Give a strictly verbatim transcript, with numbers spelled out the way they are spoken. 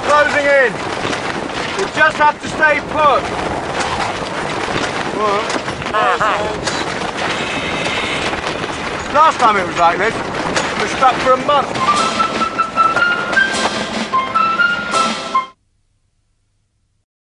closing in. We'll just have to stay put. Last time it was like this, we were stuck for a month.